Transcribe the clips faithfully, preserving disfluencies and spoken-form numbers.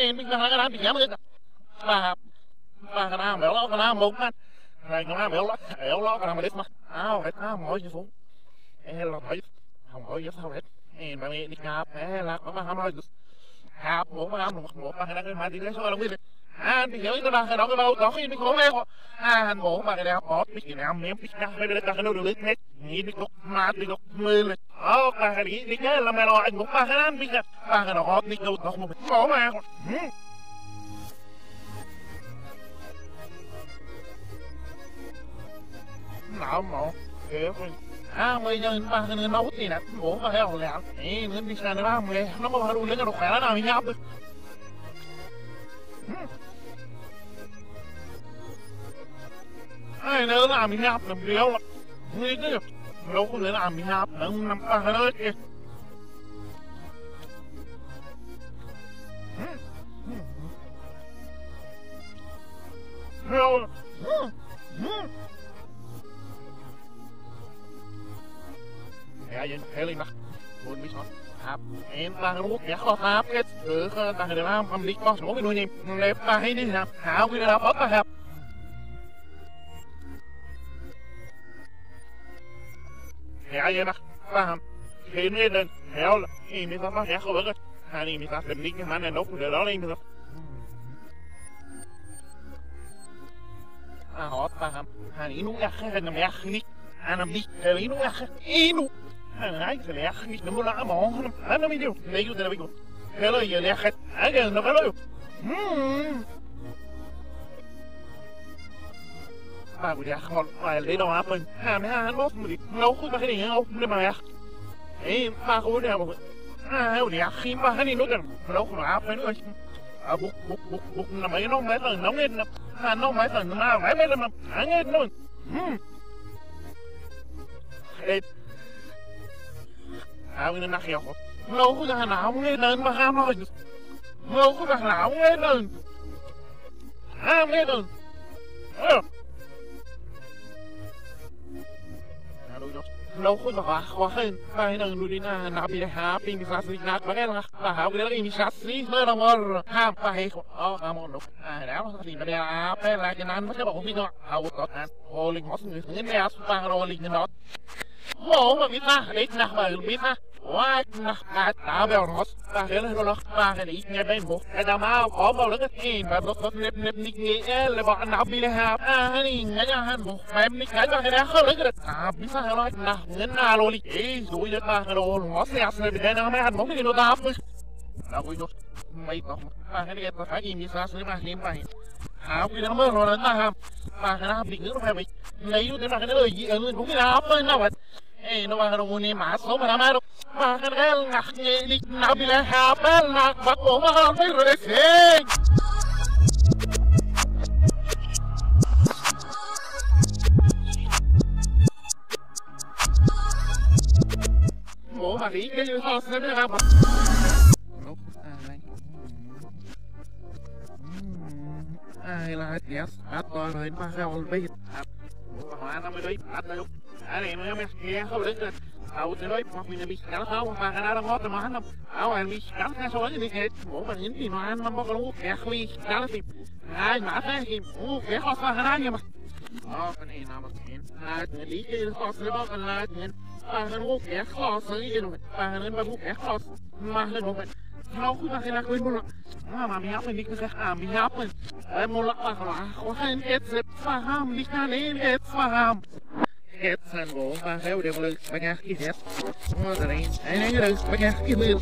em biết cái đám bị nhắm hết ba ba cái đám béo lót cái đám một mắt này cái đám béo lót béo lót cái đám mà đít mà áo hết áo hỏi gì xuống em là phải không hỏi gì sao hết em mà đi ngáp em là có ba ham nói ngáp một ba ham một ba cái đám cái mà đi lấy số là biết anh hiểu cái đó cái đó cái đâu đó khi mình có nghe họ anh bố mà cái đeo bót biết gì nào ném biết nào bây giờ ta cái đâu được hết nghĩ đi cục mà đi cục mười lên ờ ba cái đi đi cái là mày lo anh một ba cái anh biết là ba cái đó hot đi đâu đó một bố mà nào mà hiểu à bây giờ ba cái nấu thì nè bố mà heo lẹ ấy nữa đi sang nó mày nó có bao nhiêu cái đồ khỏe nào mình nháp được ai nữa làm mình nháp làm điều là nghĩ cái đâu có thể làm mình nháp nằm nằm ba cái đó kìa heo heo gì heo lên mặt buồn biết saoครับเอ็นตาลูกแกขอครับเอ็ดเออตาเดี๋ยวทำดิก็สมมติไปดูนี่เล็บตาให้นี่ครับหาวิธีการปั๊บครับแกยังนะตาเห็นไม่เดินแถวอีมีตาแกเขาบอกว่าฮานี่มีตาเป็นนิกมันเนี่ยนกเดี๋ยวเราเล่นมีตาอ่าหอตาครับฮานี่นุ๊กอยากแค่น้ำยาคลิกอันน้ำดิเดี๋ยวนี้นุ๊กอยากแค่อีนุ๊กهاي يا اخي مش نقول لا ما هو انا ما يدير لا يقول لا يقول يلا يا اخي اجل نقول ba buổi sáng ngon vài lấy đồ áp mình hà mấy hà bóp mình nấu cái cái này không nên mà ấy ba có đeo một à buổi sáng khi ba cái này nấu được nấu nó áp mấy nữa à bục bục bục bục là mấy nó mấy lần nóng lên hà nó mấy lần mà mấy mấy lần mà ăn hết luôn à mình nãy hiểu nấu cái thằng nào nghe lên mà ham thôi nấu cái thằng nào nghe lên ham nghe lên nấu cái thằng khó hơn cái này nuôi na nạp đi hả pin bị sát sinh nát vậy là là hảo cái đấy bị sát sinh mới là mòn ham phải ờ à mòn đúng à đó thì nó đeo áp đây là cái nan nó sẽ bảo pin nó hảo tốt à hồ linh hót người thứ nhất đeo super hồ linh nó bố mà biết ha đấy nè mà biết haว้นะการตาเบลรถตาเห็นรถตาเห็นอีกไงได้หมดไอ้ดามาขอบอกแล้วก็เองแบบรถรถเล็บเล็บนิกเงี้ยเลยบอกอันดับบีเลยครับอ่านี่ไงจะหันบุกแบบนิกไงจะให้ได้เข้าเลยก็ได้ตาพิซซ่าร้อยนะเงินนาโลลิเอ้ดูเยอะตาโลหัวเสียเลยไปได้นะไม่หันบุกที่โดนตาปุ๊บเราคุยดูไม่ต้องตาให้ได้ตากินพิซซ่าซื้อมาเลี้ยงไปหาคุยแล้วเมื่อรอแล้วตาครับตาขนาดบิ๊กเนื้อไปไปในยุคนั้นกันเลยยี่เอิญบุกที่น้ำเลยนะวะeh no vas a reunir más o para más para el ni nabila habel na bako maไม่รู้เองโอ้มาดิก็อยู่ทอดเส้นนะครับไอ้ลาเดียสอัดต่อเลยมาเข้าไปอัดประมาณนั้นไม่ได้อัดเลยanh em mới nghe không được đầu từ đấy hoặc mình bị cắn không mà cái đó đang hot mà hắn không áo anh bị cắn hai số như thế bố mà những gì mà anh nó có lúc kẹt khi cắn thì ai mà thế thì ô kẹt hot mà cái đó nhưng mà ờ cái này nào mà kẹt là người lý cái hot sẽ bao còn là chuyện mà cái lúc kẹt hot xử gì rồi mà nên bao lúc kẹt hot mà nên một nó cũng là cái là quên một lần mà mình nháp mình đi cái à mình nháp mình em một lần là có hai cái xếp pha ham đi cái này cái pha ham hết san bộ ba theo đều lực ba nha cái hết rồi này ấy này cái lực ba nha cái mưa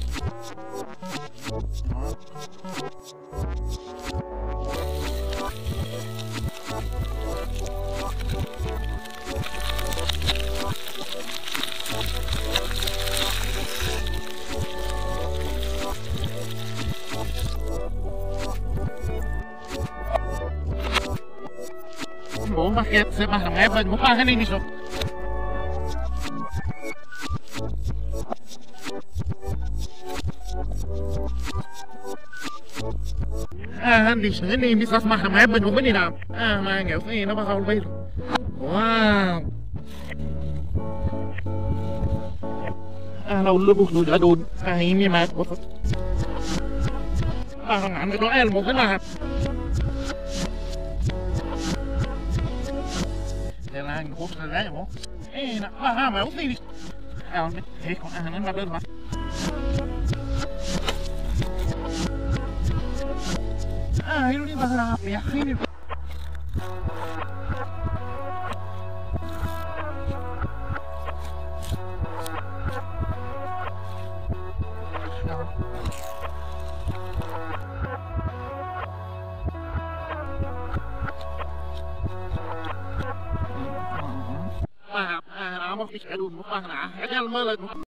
bộ ba hết sẽ ba thằng em bên một ba cái này đi rồi à đi sửa đi đi sao mà thằng em bên cũng biết đi nào à mà nghèo cái nó bao lâu bây wow à lâu lúc buộc đùi đã đùn à im như mà à ngắn cái đó em một cái là đây là anh hút ra đấy bố ê nè ba ha mày uống đi à thế còn ăn nó bắt đơn mà à itu đi ba ha ya ini Maaf, ah, nama fish aduh, maaf nah, kayaknya lemah lagi.